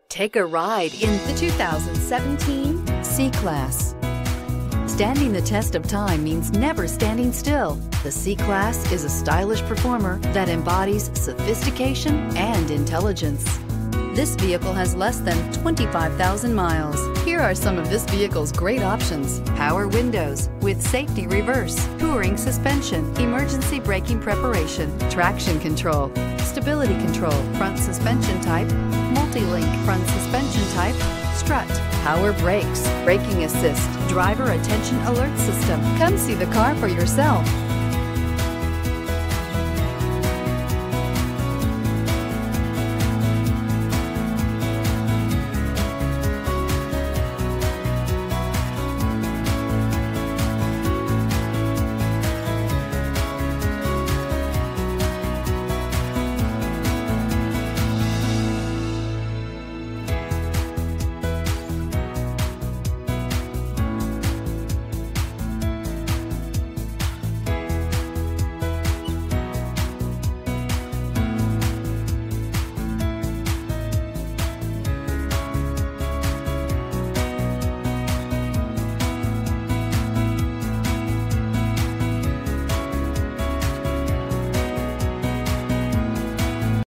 Take a ride in the 2017 C-Class. Standing the test of time means never standing still. The C-Class is a stylish performer that embodies sophistication and intelligence. This vehicle has less than 25,000 miles. Here are some of this vehicle's great options: power windows with safety reverse, touring suspension, emergency braking preparation, traction control, stability control, front suspension type, multi-link front suspension type, strut, power brakes, braking assist, driver attention alert system. Come see the car for yourself.